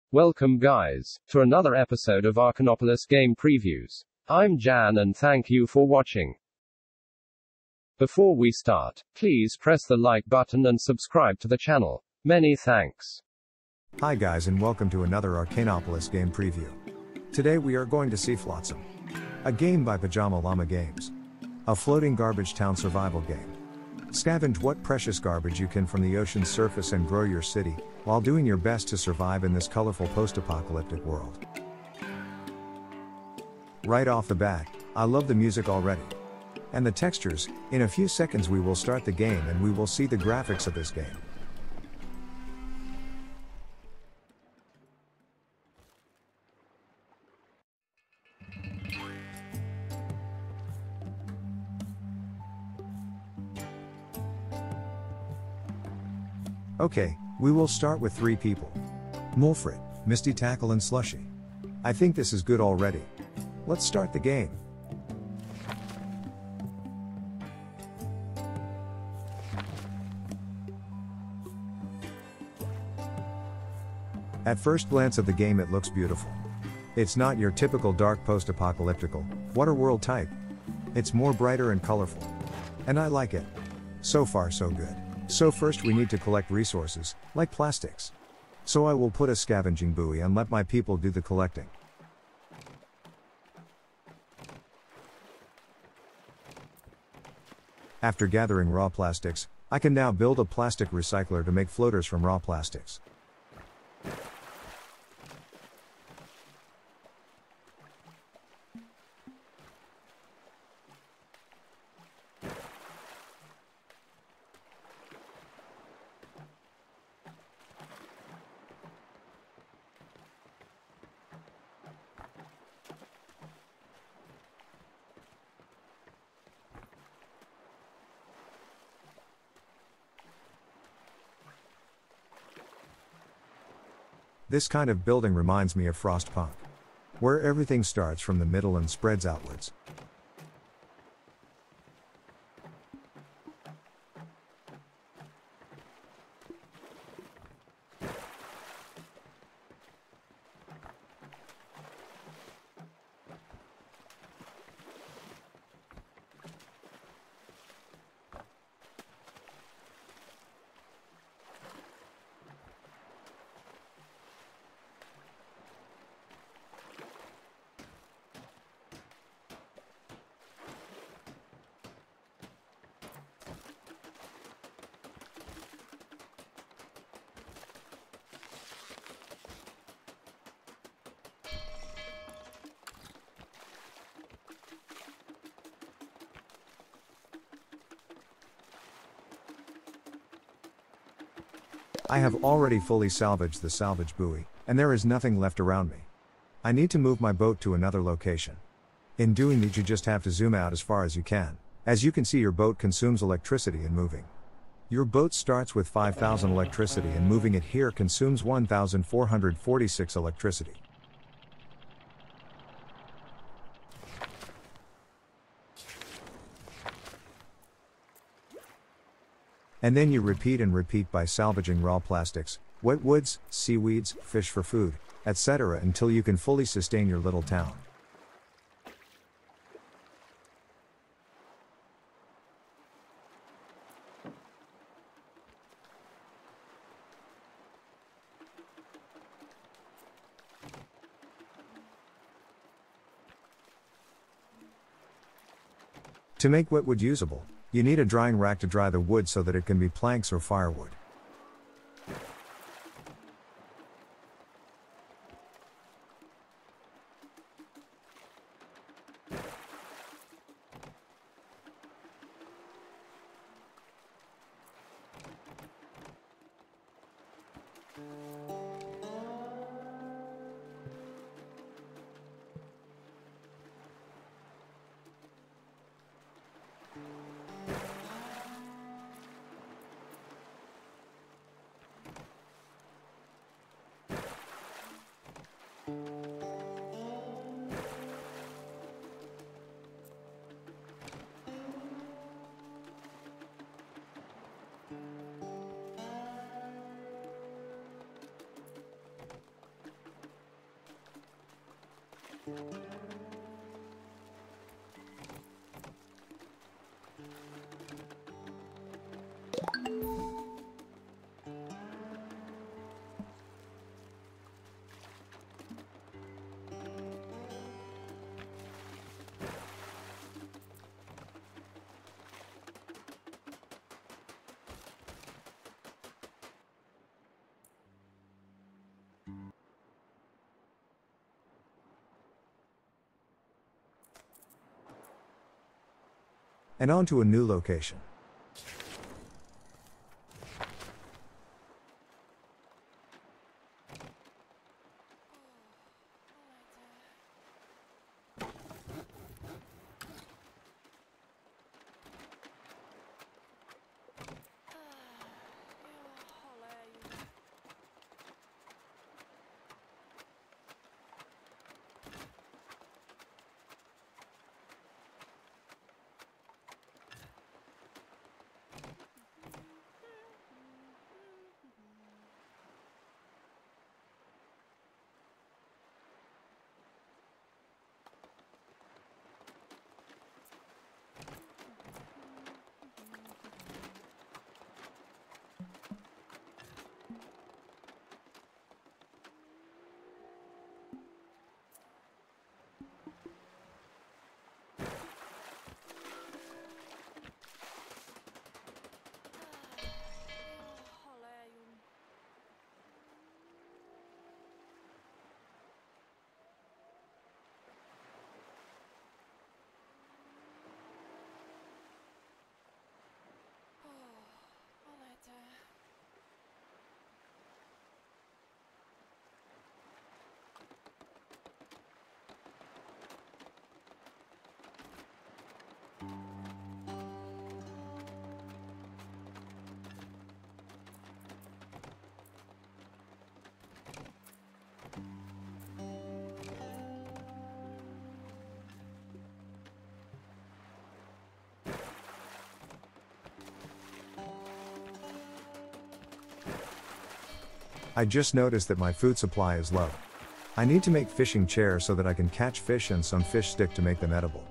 Welcome guys, to another episode of Arcanopolis Game Previews. I'm Jan and thank you for watching. Before we start, please press the like button and subscribe to the channel. Many thanks. Hi guys and welcome to another Arcanopolis Game Preview. Today we are going to see Flotsam, a game by Pajama Llama Games. A floating garbage town survival game. Scavenge what precious garbage you can from the ocean's surface and grow your city, while doing your best to survive in this colorful post-apocalyptic world. Right off the bat, I love the music already. And the textures. In a few seconds we will start the game and we will see the graphics of this game. Okay, we will start with 3 people. Mulfred, Misty Tackle and Slushy. I think this is good already. Let's start the game. At first glance of the game it looks beautiful. It's not your typical dark post-apocalyptical, water world type. It's more brighter and colorful. And I like it. So far so good. So first we need to collect resources, like plastics. So I will put a scavenging buoy and let my people do the collecting. After gathering raw plastics, I can now build a plastic recycler to make floaters from raw plastics. This kind of building reminds me of Frostpunk, where everything starts from the middle and spreads outwards. I have already fully salvaged the salvage buoy, and there is nothing left around me. I need to move my boat to another location. In doing that you just have to zoom out as far as you can. As you can see your boat consumes electricity in moving. Your boat starts with 5,000 electricity and moving it here consumes 1,446 electricity. And then you repeat and repeat by salvaging raw plastics, wet woods, seaweeds, fish for food, etc. until you can fully sustain your little town. To make wet wood usable, you need a drying rack to dry the wood so that it can be planks or firewood. And on to a new location. I just noticed that my food supply is low. I need to make fishing chairs so that I can catch fish and some fish stick to make them edible.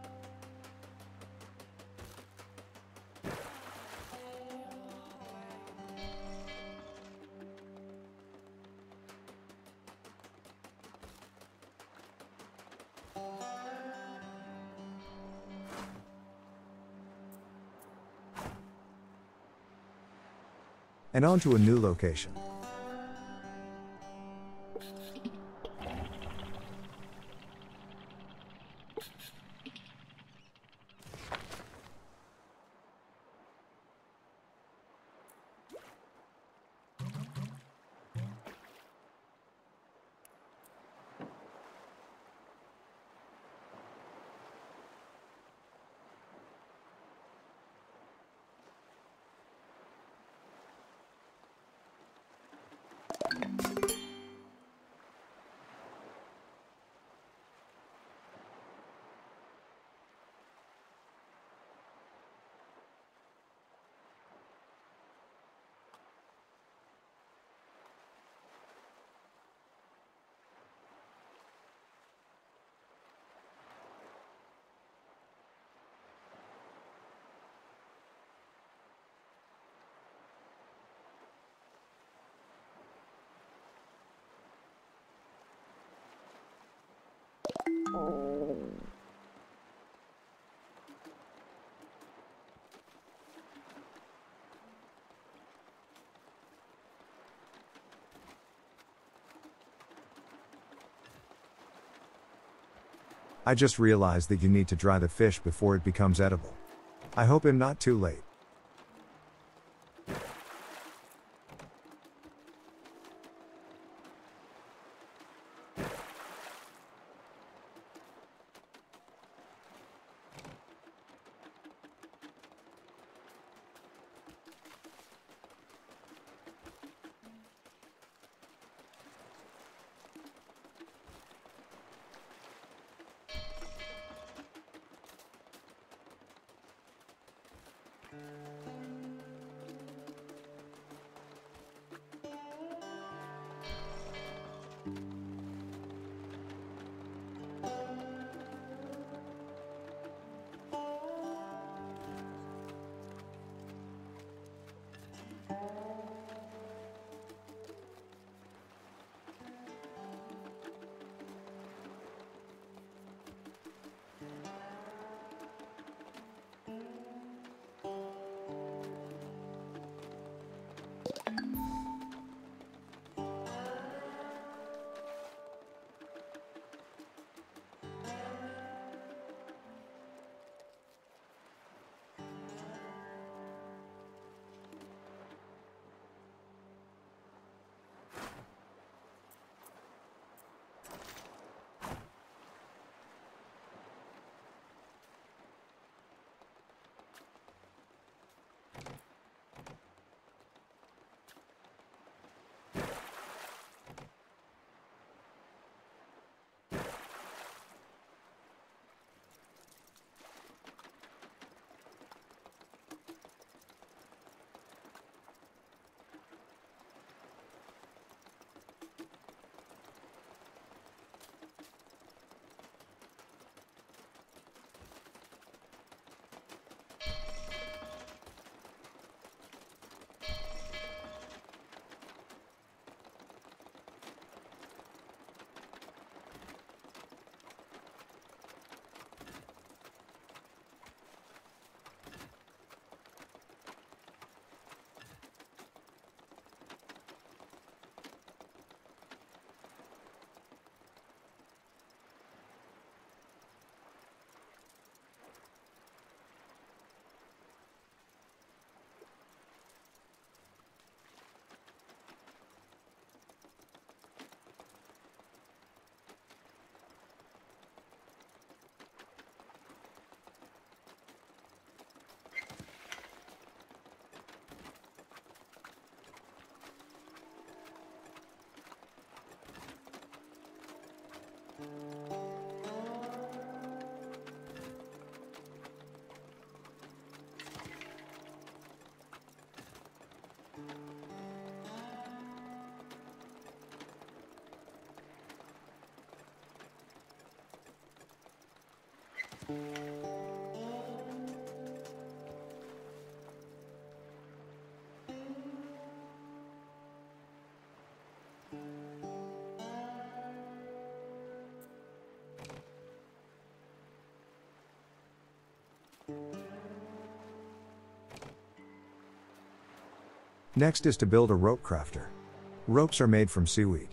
And on to a new location. I just realized that you need to dry the fish before it becomes edible. I hope I'm not too late. Next is to build a rope crafter. Ropes are made from seaweed.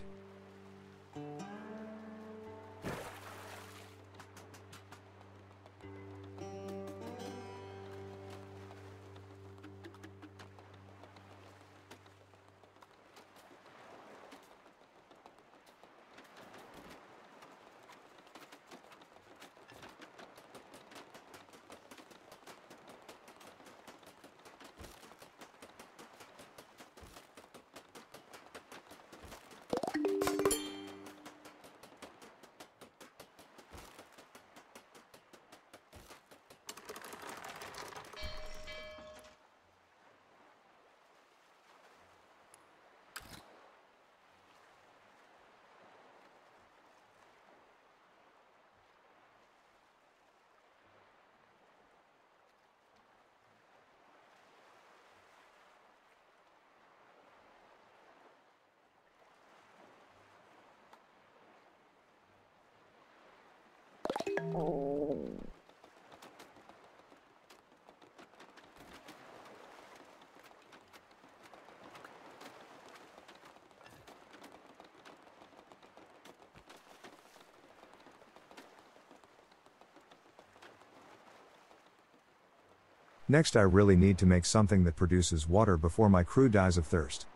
Next, I really need to make something that produces water before my crew dies of thirst.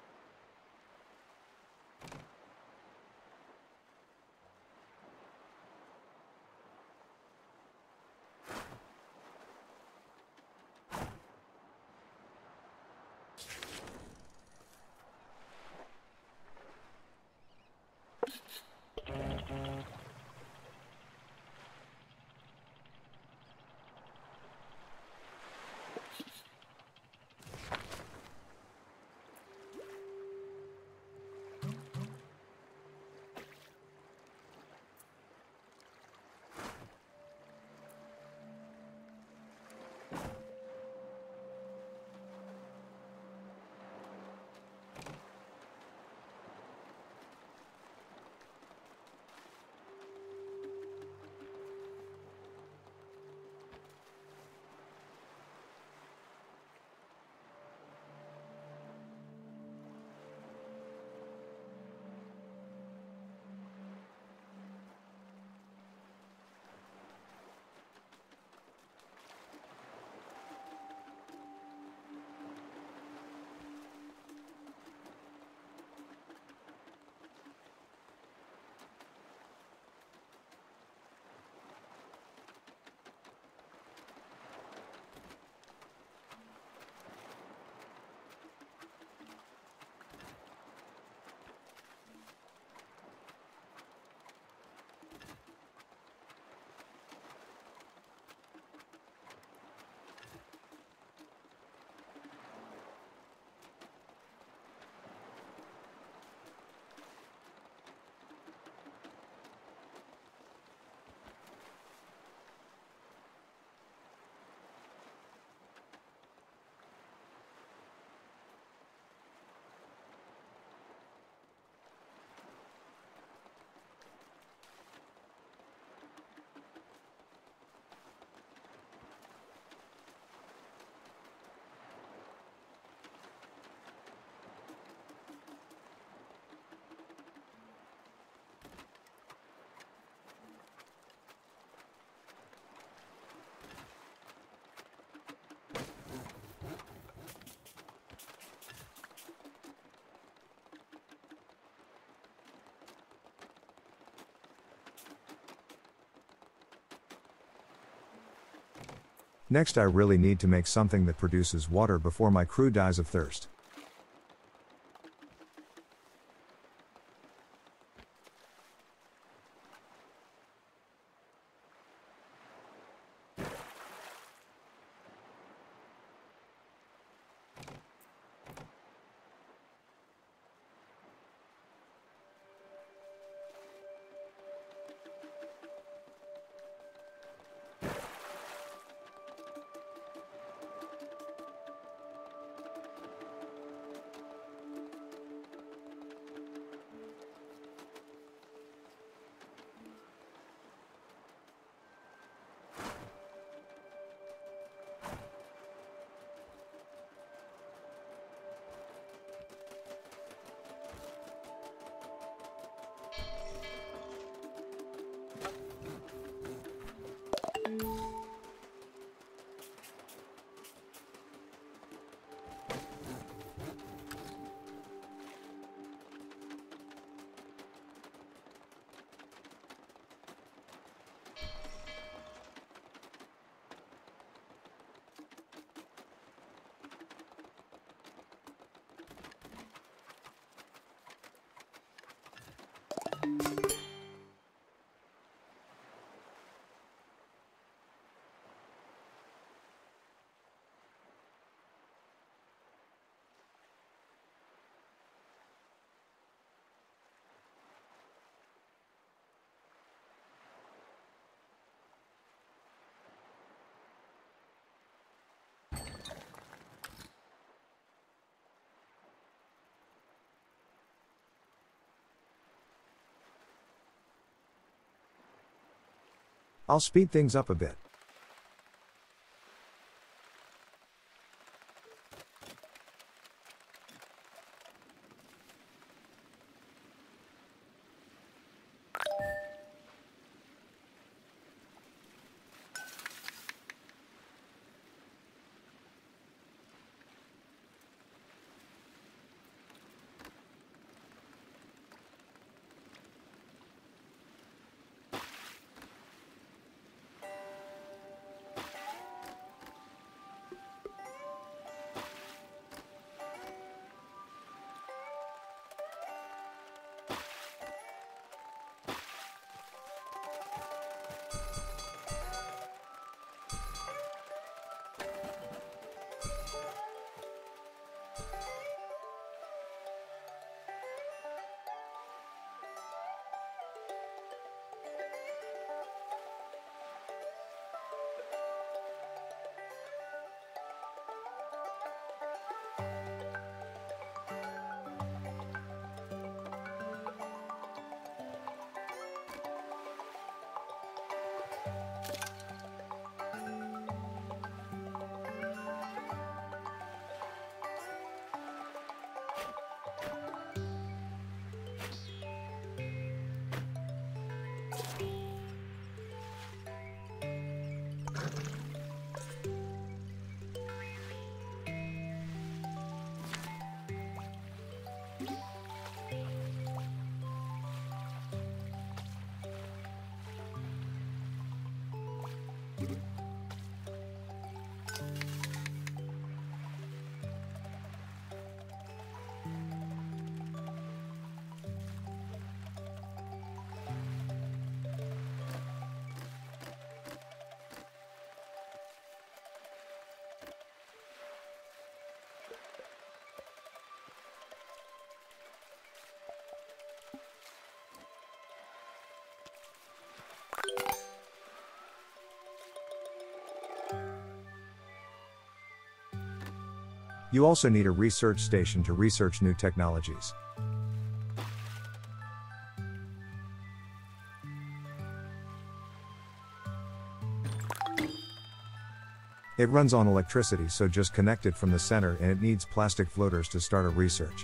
Next, I really need to make something that produces water before my crew dies of thirst. I'll speed things up a bit. You also need a research station to research new technologies. It runs on electricity, so just connect it from the center, and it needs plastic floaters to start a research.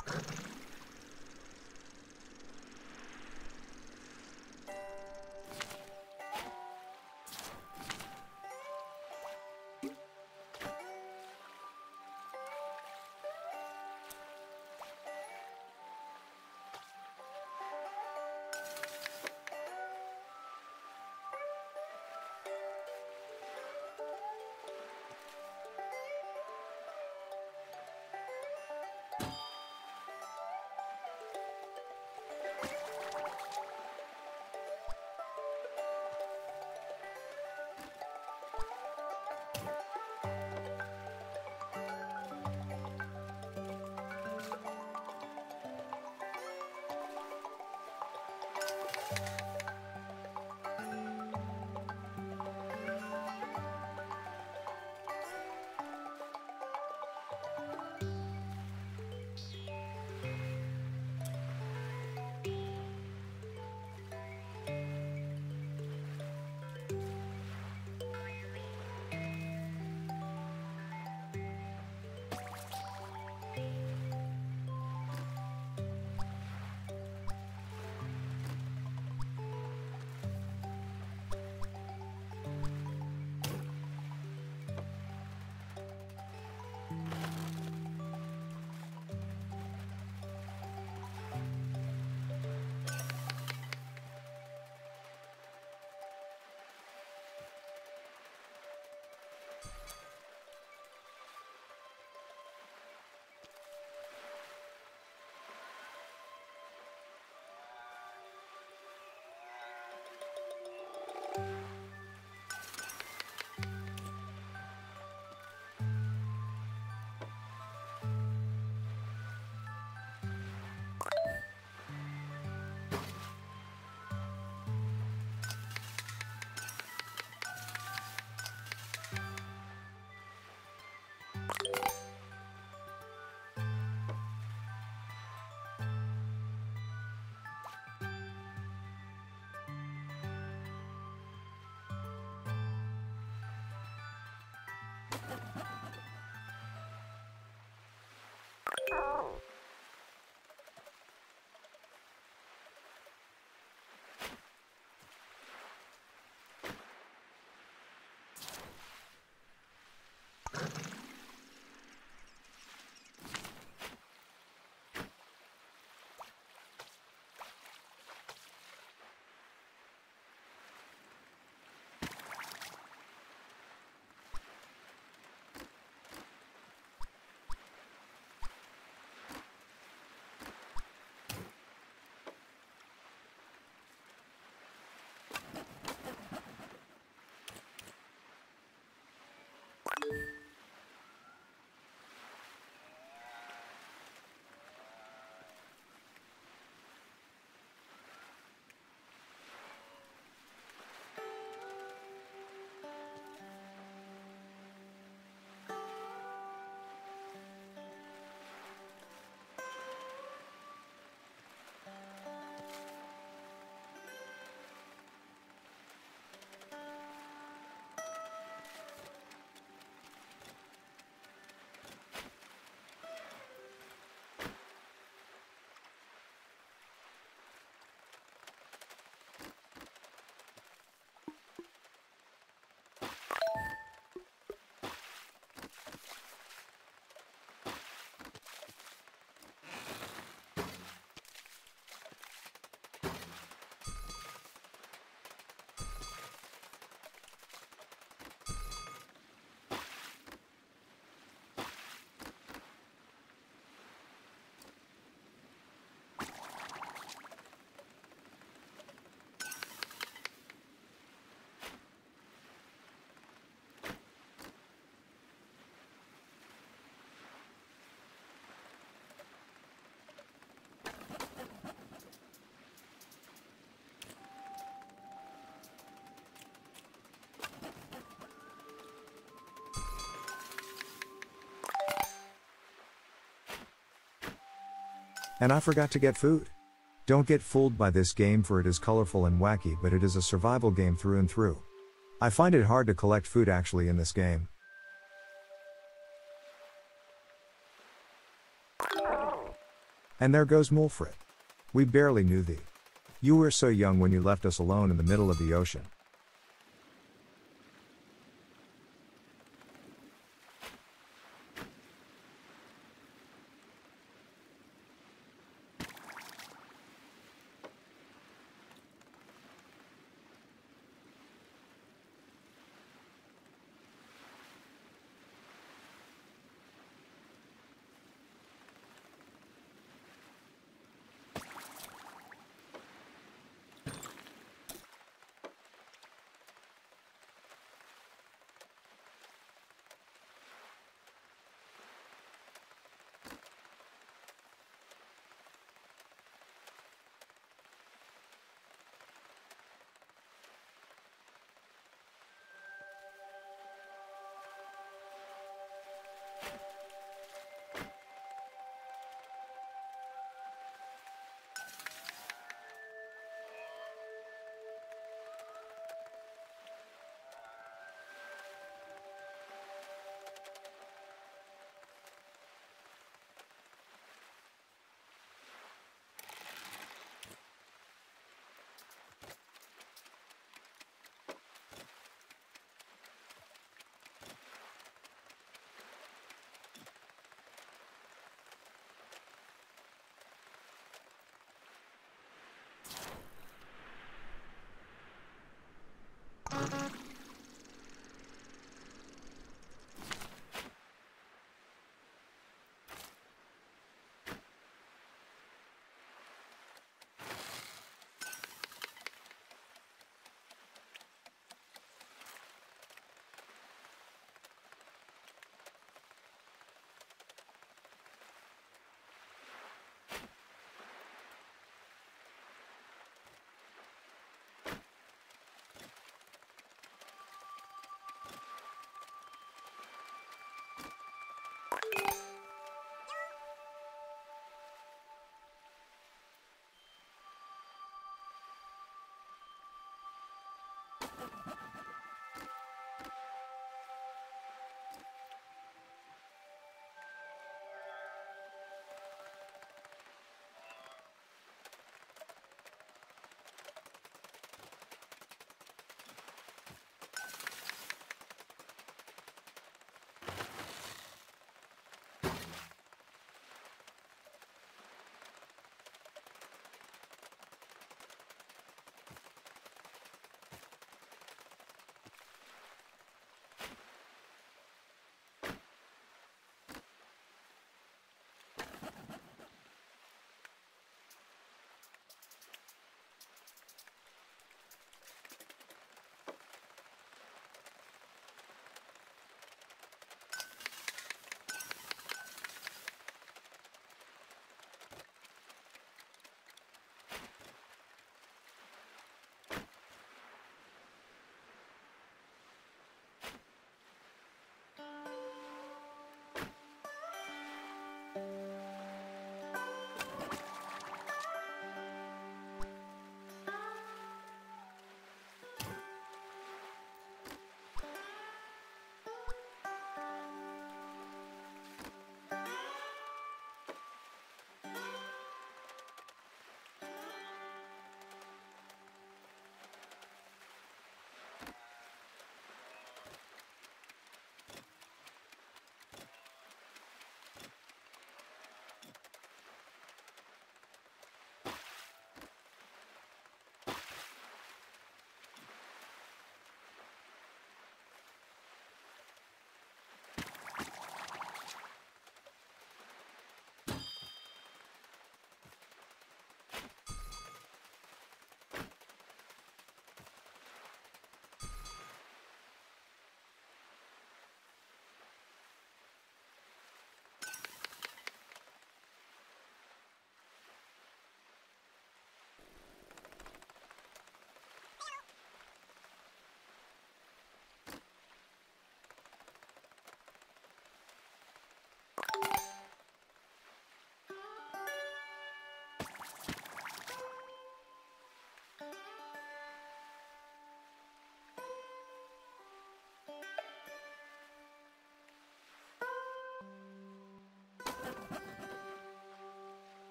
And I forgot to get food. Don't get fooled by this game, for it is colorful and wacky, but it is a survival game through and through. I find it hard to collect food actually in this game. And there goes Mulfrit. We barely knew thee. You were so young when you left us alone in the middle of the ocean.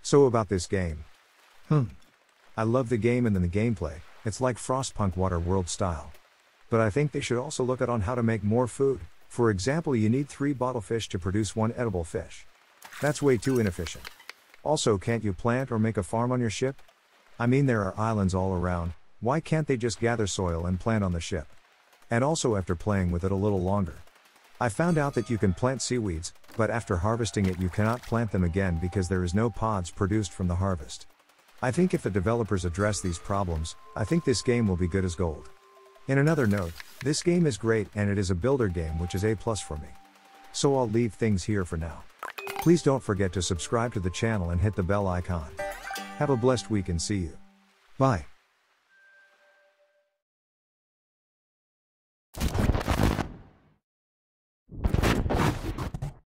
So about this game. I love the game and then the gameplay, it's like Frostpunk Water World style. But I think they should also look at on how to make more food. For example, you need 3 bottlefish to produce 1 edible fish. That's way too inefficient. Also, can't you plant or make a farm on your ship? I mean, there are islands all around, why can't they just gather soil and plant on the ship? And also, after playing with it a little longer, I found out that you can plant seaweeds, but after harvesting it you cannot plant them again because there is no pods produced from the harvest. I think if the developers address these problems, I think this game will be good as gold. In another note, this game is great and it is a builder game, which is A+ for me. So I'll leave things here for now. Please don't forget to subscribe to the channel and hit the bell icon. Have a blessed week and see you. Bye.